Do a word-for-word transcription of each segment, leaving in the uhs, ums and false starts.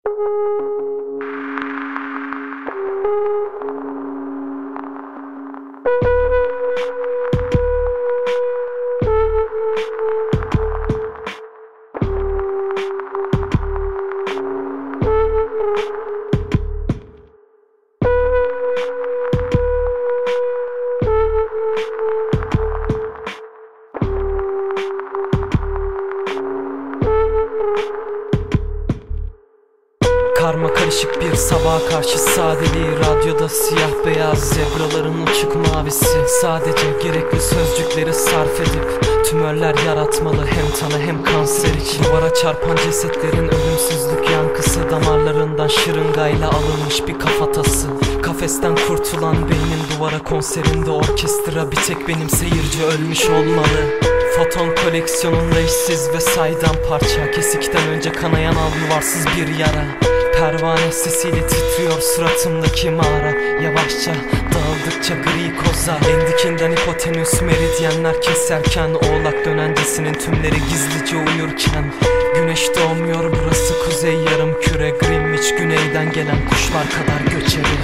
Karma karışık bir sabaha karşı sadeliği, radyoda siyah beyaz zebraların uçuk mavisi. Sadece gerekli sözcükleri sarf edip tümörler yaratmalı, hem tanı hem kanser için. Duvara çarpan cesetlerin ölümsüzlük yankısı, damarlarından şırıngayla alınmış bir kafatası. Kafesten kurtulan beynin duvara konserinde orkestra, bir tek benim seyirci ölmüş olmalı. Foton koleksiyonunda işsiz ve saydam parça, kesikten önce kanayan algıvarsız bir yara. Pervane sesiyle titriyor suratımdaki mağara, yavaşça dağıldıkça gri koza. En dikinden hipotenüs meridyenler keserken, oğlak dönencesinin tümleri gizlice uyurken. Güneş doğmuyor, burası kuzey yarım küre, Greenwich güneyden gelen kuşlar kadar göçeri.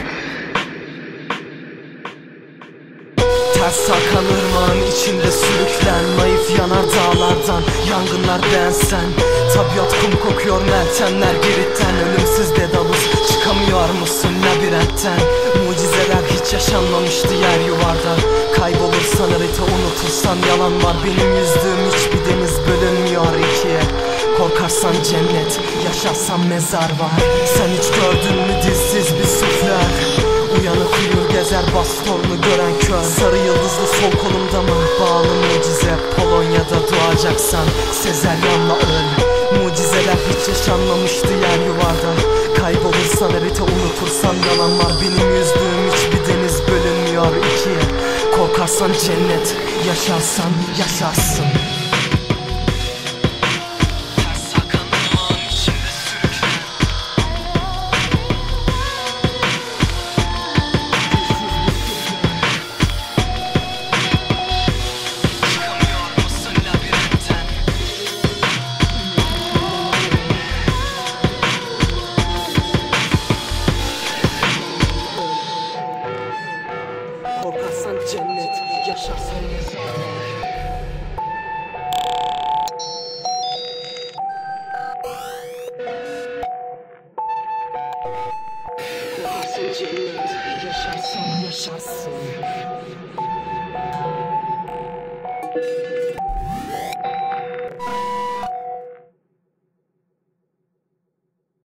Ters akan ırmağın içinde sürüklen, naif yanar dağlardan yangınlar beğensen. Tabiat kum kokuyor, meltemler Girit'ten. Ölümsüz Dedalus, çıkamıyor musun labirentten? Mucizeler hiç yaşanmamıştı yer yuvarda. Kaybolursan harita, unutursan yalan var. Benim yüzdüğüm hiçbir deniz bölünmüyor ikiye. Korkarsan cennet, yaşarsan mezar var. Sen hiç gördün mü dizsiz bir sufler? Uyanık uyur gezer bastonlu gören kör. Sarı yıldızlı sol kolumda mı bağlı mucize? Polonya'da doğacaksan sezeryanla öl. Mucizeler hiç yaşanmamıştı yer yuvarda. Kaybolursan harita, unutursan yalan var. Benim yüzdüğüm hiçbir deniz bölünmüyor ikiye. Korkarsan cennet, yaşarsan yaşarsın. Korkarsan cennet, yaşarsan mezar. Korkarsan cennet, yaşarsan yaşarsın.